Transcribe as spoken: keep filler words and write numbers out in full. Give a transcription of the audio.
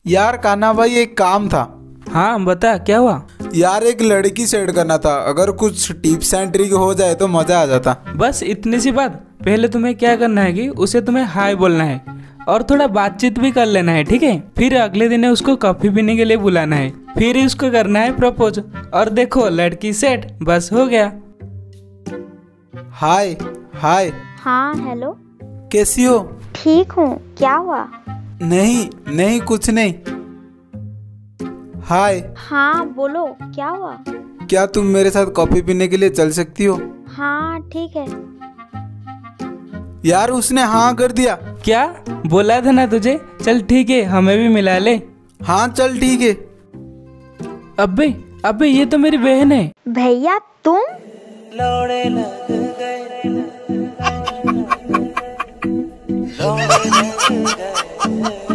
यार कान्हा भाई, एक काम था। हाँ बता, क्या हुआ? यार एक लड़की सेट करना था, अगर कुछ टिप्स एंड ट्रिक हो जाए तो मजा आ जाता। बस इतनी सी बात। पहले तुम्हें क्या करना है कि उसे तुम्हें हाय बोलना है और थोड़ा बातचीत भी कर लेना है, ठीक है? फिर अगले दिन उसको कॉफी पीने के लिए बुलाना है, फिर उसको करना है प्रपोज। और देखो लड़की सेट, बस हो गया। हाय। हाय। हाँ हेलो। कैसी हो? ठीक हूँ, क्या हुआ? नहीं नहीं, कुछ नहीं। हाय। हाँ बोलो, क्या हुआ? क्या तुम मेरे साथ कॉफी पीने के लिए चल सकती हो? हाँ ठीक है। यार उसने हाँ कर दिया। क्या बोला था ना तुझे? चल ठीक है, हमें भी मिला ले। हाँ चल ठीक है। अबे अबे, ये तो मेरी बहन है। भैया तुम? लौड़े लग गए, लौड़े लग गए।